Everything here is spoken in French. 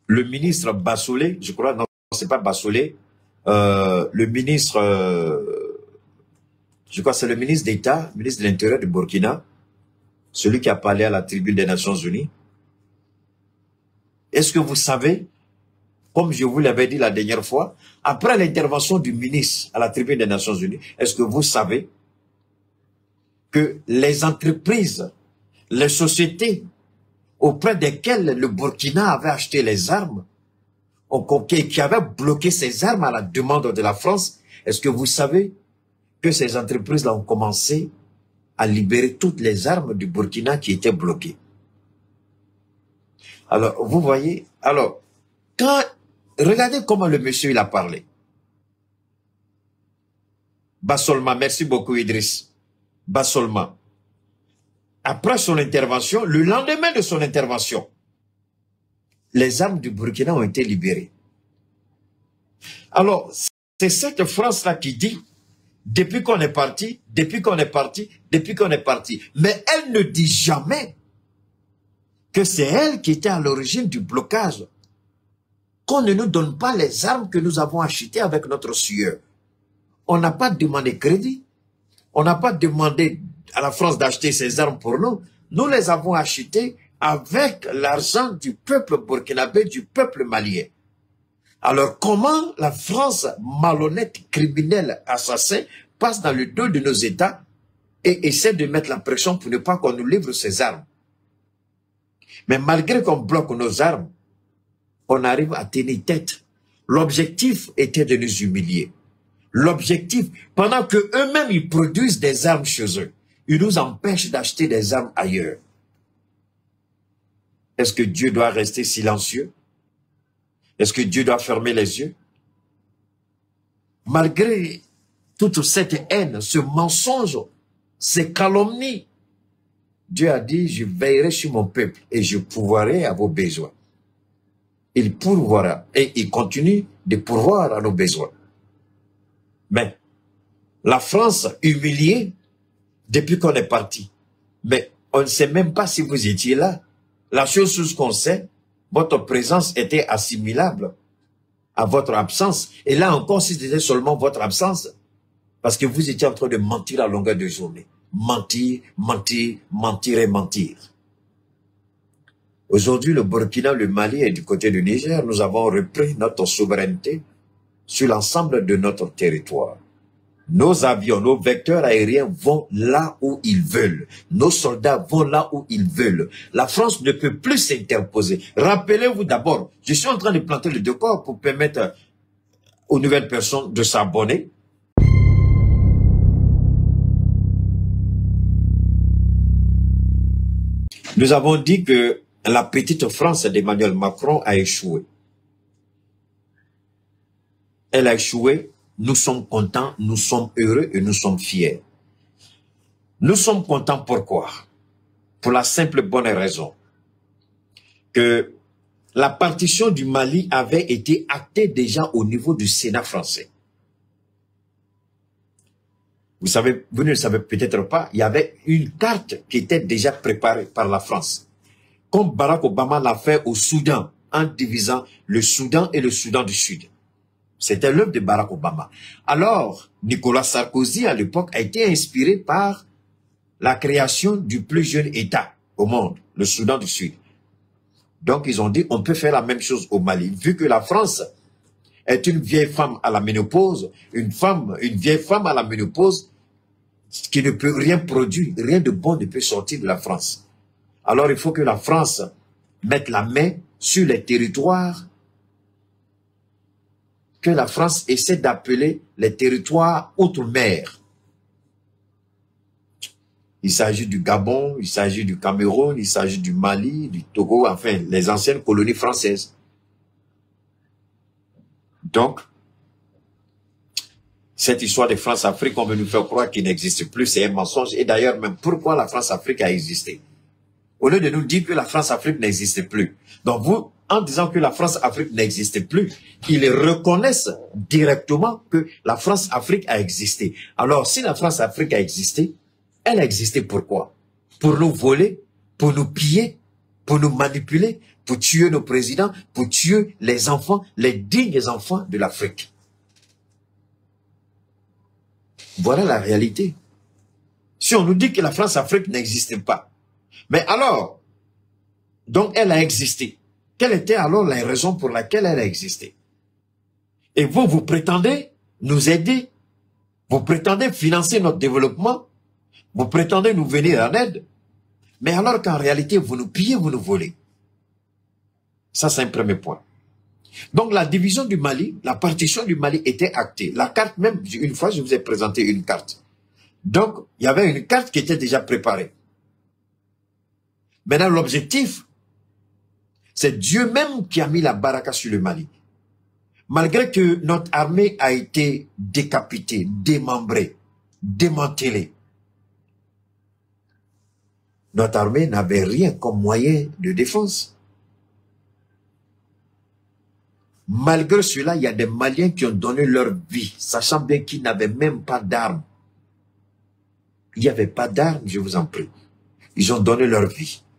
le ministre Bassolé, je crois, non, c'est pas Bassolé, le ministre, je crois que c'est le ministre d'État, ministre de l'Intérieur du Burkina, celui qui a parlé à la tribune des Nations Unies. Est-ce que vous savez, comme je vous l'avais dit la dernière fois, après l'intervention du ministre à la tribune des Nations Unies, est-ce que vous savez que les entreprises, les sociétés auprès desquelles le Burkina avait acheté les armes, qui avaient bloqué ces armes à la demande de la France, est-ce que vous savez que ces entreprises-là ont commencé à libérer toutes les armes du Burkina qui étaient bloquées? Alors, vous voyez, alors, regardez comment le monsieur il a parlé. Bassolma, merci beaucoup Idriss. Bassolma. Après son intervention, le lendemain de son intervention, les armes du Burkina ont été libérées. Alors, c'est cette France-là qui dit, depuis qu'on est parti, depuis qu'on est parti, depuis qu'on est parti. Mais elle ne dit jamais que c'est elle qui était à l'origine du blocage. Qu'on ne nous donne pas les armes que nous avons achetées avec notre sueur. On n'a pas demandé crédit. On n'a pas demandé à la France d'acheter ces armes pour nous. Nous les avons achetées avec l'argent du peuple burkinabé, du peuple malien. Alors comment la France, malhonnête, criminelle, assassin, passe dans le dos de nos États et essaie de mettre la pression pour ne pas qu'on nous livre ces armes? Mais malgré qu'on bloque nos armes, on arrive à tenir tête. L'objectif était de nous humilier. L'objectif, pendant que eux-mêmes ils produisent des armes chez eux, ils nous empêchent d'acheter des armes ailleurs. Est-ce que Dieu doit rester silencieux? Est-ce que Dieu doit fermer les yeux? Malgré toute cette haine, ce mensonge, ces calomnies, Dieu a dit, je veillerai sur mon peuple et je pourvoirai à vos besoins. Il pourvoira et il continue de pourvoir à nos besoins. Mais la France humiliée depuis qu'on est parti. Mais on ne sait même pas si vous étiez là. La seule chose qu'on sait, votre présence était assimilable à votre absence. Et là encore, si c'était seulement votre absence, parce que vous étiez en train de mentir à longueur de journée. Mentir, mentir, mentir et mentir. Aujourd'hui, le Burkina, le Mali et du côté du Niger, nous avons repris notre souveraineté sur l'ensemble de notre territoire. Nos avions, nos vecteurs aériens vont là où ils veulent. Nos soldats vont là où ils veulent. La France ne peut plus s'interposer. Rappelez-vous d'abord, je suis en train de planter le décor pour permettre aux nouvelles personnes de s'abonner. Nous avons dit que la petite France d'Emmanuel Macron a échoué. Elle a échoué. Nous sommes contents, nous sommes heureux et nous sommes fiers. Nous sommes contents pourquoi? Pour la simple bonne raison que la partition du Mali avait été actée déjà au niveau du Sénat français. Vous savez, vous ne le savez peut-être pas, il y avait une carte qui était déjà préparée par la France. Comme Barack Obama l'a fait au Soudan, en divisant le Soudan et le Soudan du Sud. C'était l'œuvre de Barack Obama. Alors, Nicolas Sarkozy, à l'époque, a été inspiré par la création du plus jeune État au monde, le Soudan du Sud. Donc, ils ont dit, on peut faire la même chose au Mali. Vu que la France est une vieille femme à la ménopause, une vieille femme à la ménopause, qui ne peut rien produire, rien de bon ne peut sortir de la France. Alors, il faut que la France mette la main sur les territoires que la France essaie d'appeler les territoires outre-mer. Il s'agit du Gabon, il s'agit du Cameroun, il s'agit du Mali, du Togo, enfin, les anciennes colonies françaises. Donc, cette histoire de France-Afrique, on veut nous faire croire qu'il n'existe plus, c'est un mensonge. Et d'ailleurs, même pourquoi la France-Afrique a existé? Au lieu de nous dire que la France-Afrique n'existe plus. Donc vous, en disant que la France-Afrique n'existe plus, ils reconnaissent directement que la France-Afrique a existé. Alors, si la France-Afrique a existé, elle a existé pourquoi? Pour nous voler, pour nous piller, pour nous manipuler, pour tuer nos présidents, pour tuer les enfants, les dignes enfants de l'Afrique. Voilà la réalité. Si on nous dit que la France-Afrique n'existe pas, mais alors, donc elle a existé. Quelle était alors la raison pour laquelle elle a existé? Et vous, vous prétendez nous aider, vous prétendez financer notre développement, vous prétendez nous venir en aide, mais alors qu'en réalité, vous nous pillez, vous nous volez. Ça, c'est un premier point. Donc, la division du Mali, la partition du Mali était actée. La carte même, une fois, je vous ai présenté une carte. Donc, il y avait une carte qui était déjà préparée. Maintenant, l'objectif, c'est Dieu même qui a mis la baraka sur le Mali. Malgré que notre armée a été décapitée, démembrée, démantelée, notre armée n'avait rien comme moyen de défense. Malgré cela, il y a des Maliens qui ont donné leur vie, sachant bien qu'ils n'avaient même pas d'armes. Il n'y avait pas d'armes, je vous en prie. Ils ont donné leur vie.